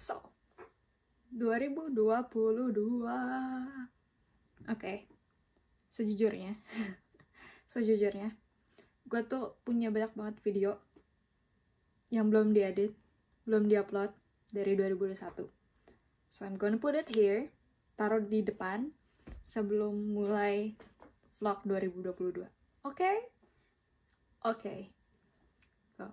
So, 2022. Oke. Sejujurnya, gue tuh punya banyak banget video yang belum diedit, belum diupload dari 2021. So I'm gonna put it here, taruh di depan sebelum mulai vlog 2022. Oke? Oke. Go.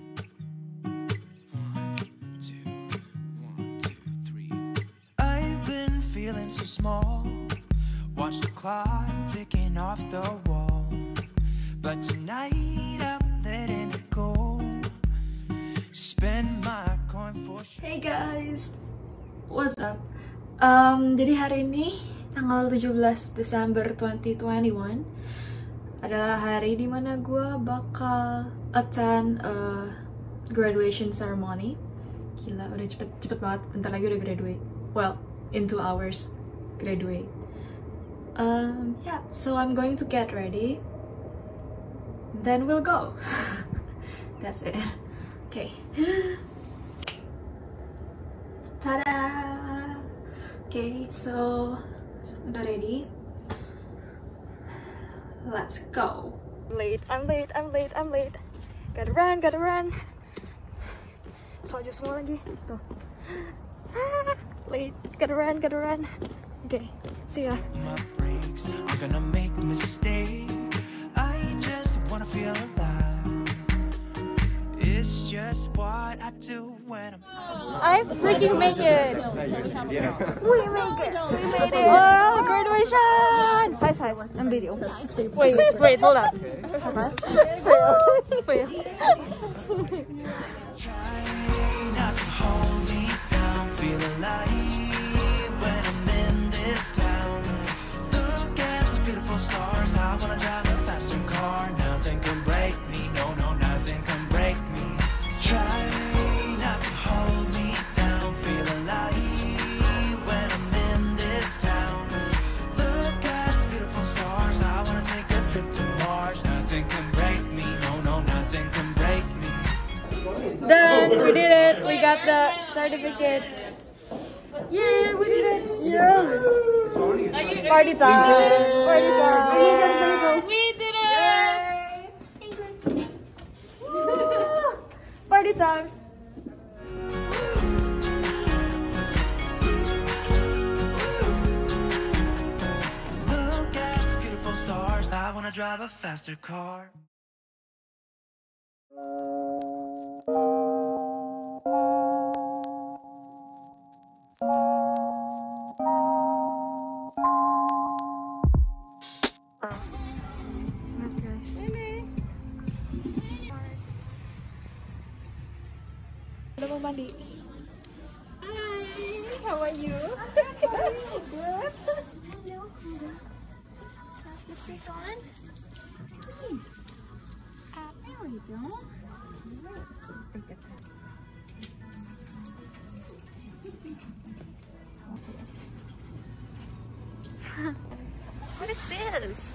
I've been feeling so small. Watch the clock ticking off the wall. But tonight I'm letting it go. Spend my coin for sure. Hey guys, what's up? Jadi hari ini tanggal 17 Desember 2021 adalah hari dimana gue bakal attend graduation ceremony. Gila, udah cepet banget, bentar lagi udah graduate. Well, in 2 hours graduate. Yeah, so I'm going to get ready. Then we'll go. That's it. Okay. Tada! Okay, so udah ready. Let's go. I'm late. Gotta run. Salju semua lagi. Tuh. Late. Gotta run. Okay, see ya. My breaks, I'm gonna make a mistake. I just wanna feel alive. It's just what I do when I'm I freaking make it! We made it! Oh, graduation! High five and video. Wait, hold up. Fail. try not to hold me down, feel alive when I'm in this town. Look at those beautiful stars, I wanna drive a faster car. Nothing can break me, no, nothing can break me. Try not to hold me down, feel alive when I'm in this town. Look at those beautiful stars, I wanna take a trip to Mars. Nothing can break me, no, nothing can break me. Done! We did it! We got the certificate! Yeah, we did it! Yes! Party time! Party time! We did it! Party time! Look at the beautiful stars, I wanna drive a faster car. Udah mau mandi. Hi, how are you? Good. Hello. How's the face on? There we go. What is this?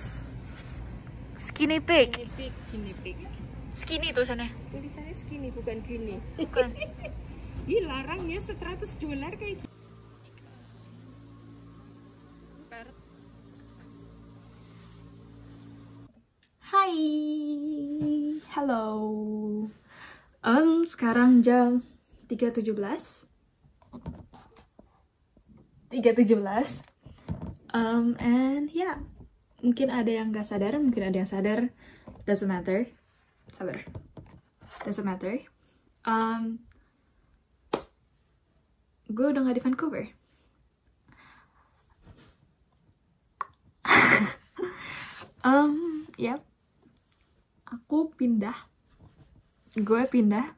Skinny pig. Skinny tulisannya. Tulisannya skinny bukan gini. Bukan. Ih, larang ya $100 kayak gitu. Hai. Halo. Sekarang jam 3.17. And yeah, mungkin ada yang gak sadar, mungkin ada yang sadar. Doesn't matter. Sabar. Doesn't matter. Gue udah gak di Vancouver. Yep. Gue pindah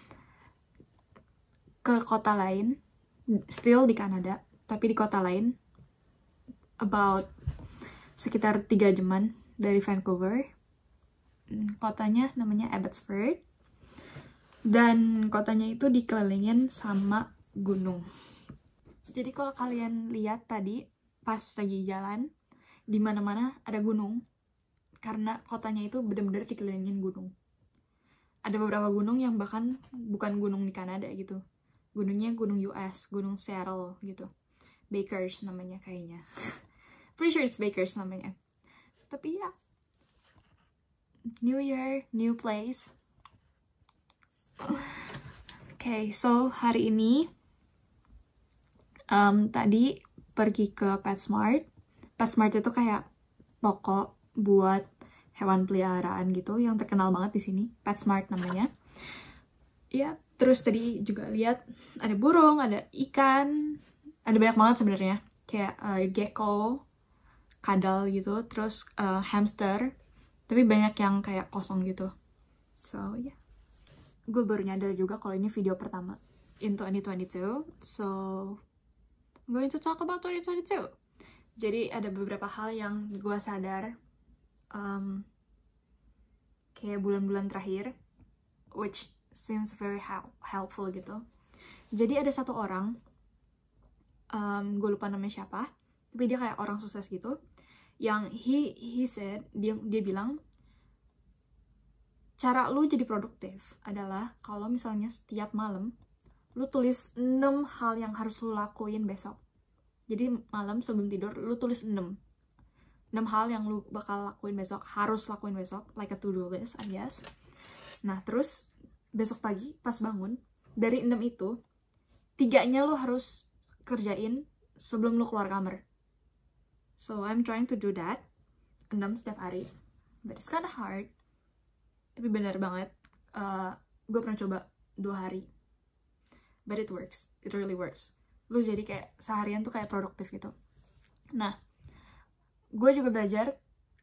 ke kota lain, still di Kanada, tapi di kota lain, about sekitar 3 jaman dari Vancouver. Kotanya namanya Abbotsford, dan kotanya itu dikelilingin sama gunung. Jadi kalau kalian lihat tadi pas lagi jalan, di mana-mana ada gunung, karena kotanya itu benar-benar dikelilingin gunung. Ada beberapa gunung yang bahkan bukan gunung di Kanada gitu, gunungnya gunung US, gunung Seattle gitu. Bakers namanya kayaknya. Pretty sure it's Bakers namanya. Tapi ya, New Year, new place. Okay, so hari ini tadi pergi ke PetSmart. PetSmart itu kayak toko buat hewan peliharaan gitu yang terkenal banget di sini. PetSmart namanya. Ya, terus tadi juga lihat ada burung, ada ikan, ada banyak banget sebenarnya. Kayak gecko, kadal gitu, terus hamster. Tapi banyak yang kayak kosong gitu. So, ya. Yeah. Gue baru nyadar juga kalau ini video pertama in 2022. So, I'm going to talk about 2022. Jadi, ada beberapa hal yang gue sadar kayak bulan-bulan terakhir, which seems very helpful gitu. Jadi, ada satu orang, gue lupa namanya siapa, tapi dia kayak orang sukses gitu, yang he said, dia bilang, cara lu jadi produktif adalah kalau misalnya setiap malam lu tulis 6 hal yang harus lu lakuin besok. Jadi malam sebelum tidur lu tulis 6 hal yang lu bakal lakuin besok, harus lakuin besok, like a to-do list, I guess. Nah, terus besok pagi pas bangun, dari 6 itu 3-nya lu harus kerjain sebelum lu keluar kamar. So, I'm trying to do that 6 setiap hari. But it's kinda hard. Tapi benar banget, gue pernah coba 2 hari. But it works, it really works. Lu jadi kayak seharian tuh kayak produktif gitu. Nah, gue juga belajar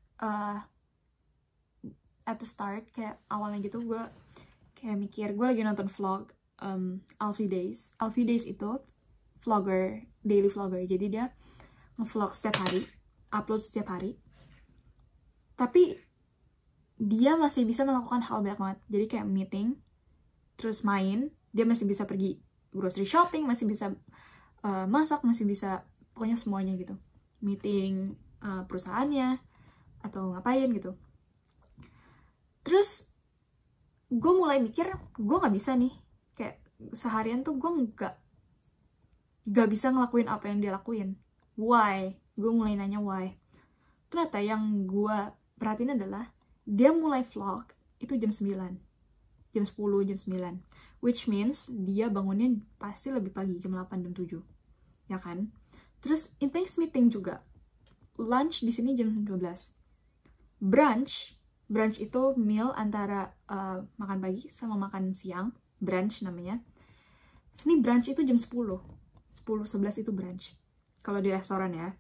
at the start, kayak awalnya gitu, gue kayak mikir, gue lagi nonton vlog Alfie Days. Alfie Days itu vlogger, daily vlogger. Jadi dia nge-vlog setiap hari, upload setiap hari. Tapi dia masih bisa melakukan hal banyak banget. Jadi kayak meeting, terus main, dia masih bisa pergi grocery shopping, masih bisa masak, masih bisa, pokoknya semuanya gitu. Meeting perusahaannya, atau ngapain gitu. Terus, gue mulai mikir, gue gak bisa nih. Kayak seharian tuh gue gak bisa ngelakuin apa yang dia lakuin. Why? Gue mulai nanya why. Ternyata yang gue perhatiin adalah, dia mulai vlog itu jam 9, jam 10, jam 9. Which means dia bangunnya pasti lebih pagi, jam 8, jam 7. Ya kan? Terus it makes me think juga. Lunch di sini jam 12. Brunch itu meal antara makan pagi sama makan siang. Brunch namanya. Sini brunch itu jam 10. 10-11 itu brunch. Kalau di restoran ya.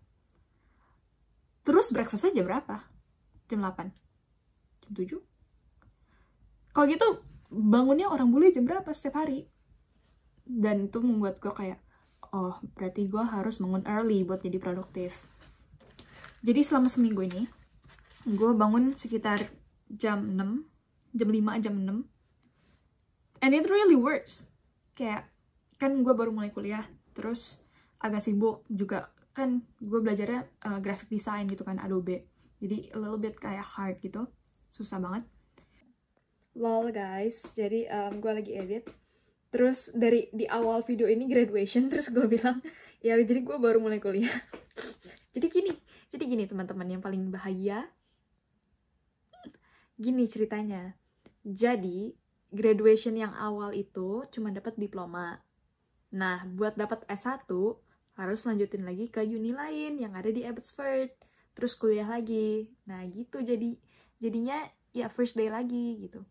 Terus breakfastnya jam berapa? Jam 8. Jam 7. Kalau gitu, bangunnya orang bule jam berapa setiap hari? Dan itu membuat gue kayak, oh, berarti gue harus bangun early buat jadi produktif. Jadi selama seminggu ini, gue bangun sekitar jam 6, jam 5, jam 6. And it really works. Kayak, kan gue baru mulai kuliah, terus agak sibuk juga. Kan gue belajarnya graphic design gitu kan, Adobe. Jadi a little bit kayak hard gitu. Susah banget. Lol guys, jadi gue lagi edit. Terus di awal video ini graduation, terus gue bilang, ya jadi gue baru mulai kuliah. Jadi gini teman-teman yang paling bahagia. Gini ceritanya. Jadi graduation yang awal itu cuma dapat diploma. Nah, buat dapat S1 harus lanjutin lagi ke uni lain yang ada di Abbotsford. Terus kuliah lagi. Nah, gitu jadinya ya first day lagi gitu.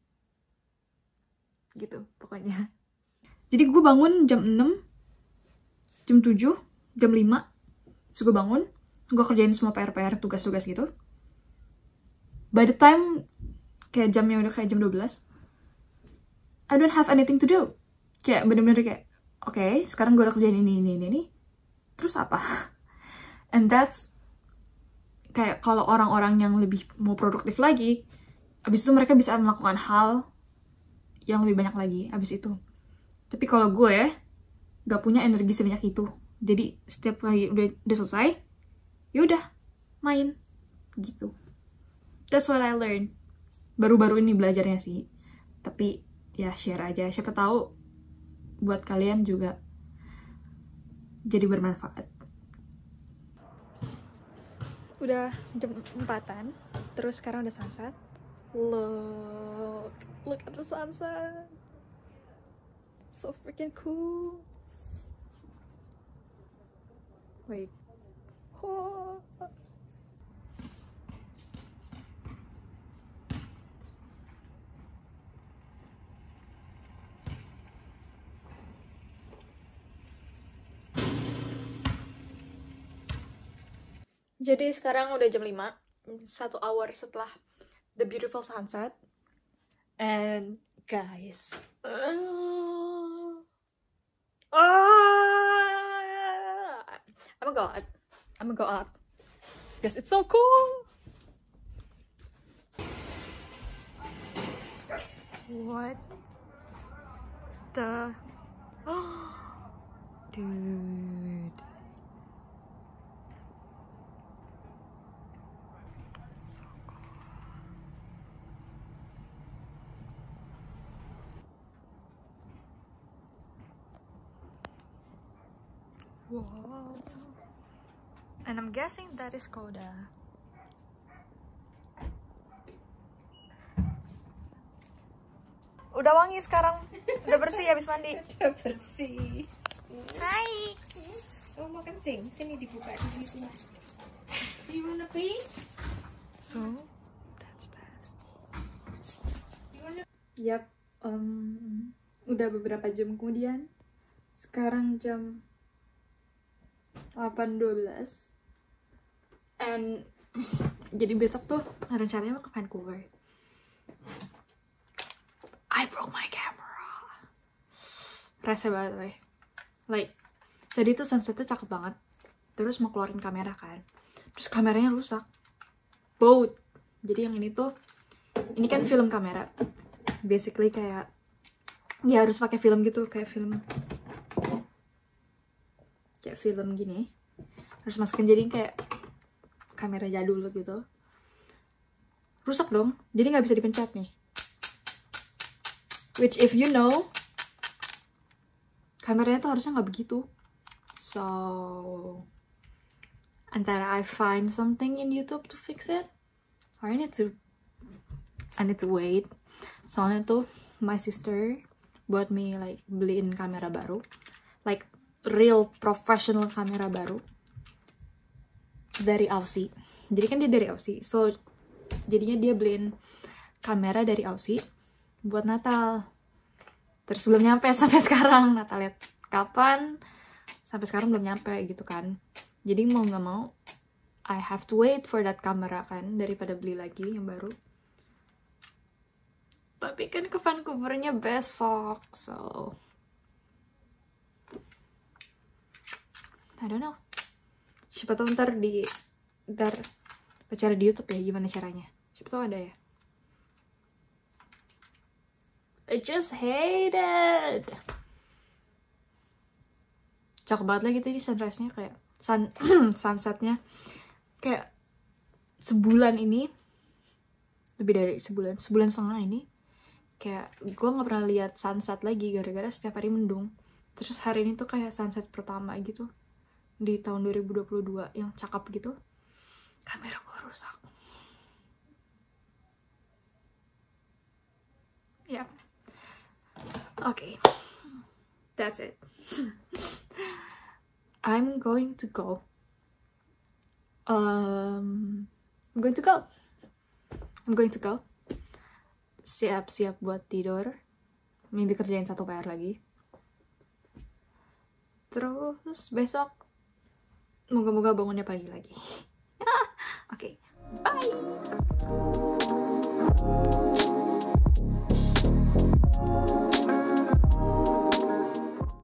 Gitu pokoknya. Jadi gue bangun jam 6, jam 7, jam 5. Terus gue bangun, gue kerjain semua PR-PR, tugas-tugas gitu. By the time kayak jamnya udah kayak jam 12, I don't have anything to do. Kayak bener-bener kayak, oke, sekarang gue udah kerjain ini. Terus apa? And that's kayak kalau orang-orang yang lebih mau produktif lagi, abis itu mereka bisa melakukan hal yang lebih banyak lagi abis itu. Tapi kalau gue gak punya energi sebanyak itu. Jadi setiap kali udah selesai, yaudah main gitu. That's what I learned. Baru-baru ini belajarnya sih. Tapi ya share aja. Siapa tahu buat kalian juga jadi bermanfaat. Udah jam 4-an, terus sekarang udah sunset. Look at the sunset. So freaking cool. Wait. Oh. Jadi sekarang udah jam 5, 1 hour setelah the beautiful sunset. And guys, I'm gonna go out because it's so cool. What the dude. Wow. And I'm guessing that is Koda. Udah wangi sekarang. Udah bersih habis mandi. Udah bersih. Hai. Kamu mau kencing? Sini dibuka di situ. You wanna pee? So, that's that. Yap, udah beberapa jam kemudian. Sekarang jam 8.12. And jadi besok tuh rencananya mau ke Vancouver. I broke my camera. Rese banget, weh. Like, tadi tuh sunsetnya cakep banget. Terus mau keluarin kamera kan. Terus kameranya rusak. Both. Jadi yang ini tuh, ini kan film kamera. Basically kayak, ya harus pakai film gitu, kayak film gini. Harus masukin jadi kayak kamera jadul gitu. Rusak dong. Jadi nggak bisa dipencet nih. Which if you know, kameranya tuh harusnya nggak begitu. So, antara I find something in YouTube to fix it, or I need to wait. Soalnya tuh my sister buat me like beliin kamera baru, like real professional kamera baru dari Aussie. Jadi kan dia dari Aussie, so jadinya dia beliin kamera dari Aussie buat Natal. Terus belum nyampe sampai sekarang. Natal lihat kapan, sampai sekarang belum nyampe gitu kan. Jadi mau nggak mau I have to wait for that kamera kan, daripada beli lagi yang baru. Tapi kan ke Vancouvernya besok, so I don't know. Siapa tahu ntar cari di YouTube ya gimana caranya. Siapa tahu ada ya. I just hate it. Cakep banget lagi tadi sunrise-nya, kayak sunset-nya kayak sebulan ini, lebih dari sebulan setengah ini, kayak gue nggak pernah lihat sunset lagi gara-gara setiap hari mendung. Terus hari ini tuh kayak sunset pertama gitu di tahun 2022 yang cakep gitu. Kamera gue rusak. Yap. Okay, that's it. I'm going to go. I'm going to go. Siap-siap buat tidur. Maybe kerjain satu PR lagi. Terus besok moga-moga bangunnya pagi lagi. Okay, bye.